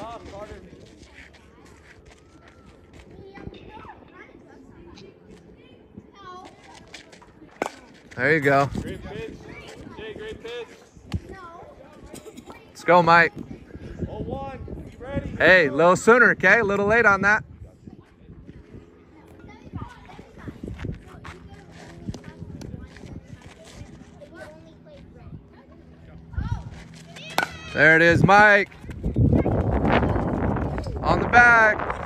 There you go. Great pitch. Jay, great pitch. Let's go, Mike. 0-1. Be ready. Hey, a little sooner, okay? A little late on that. There it is, Mike. On the back.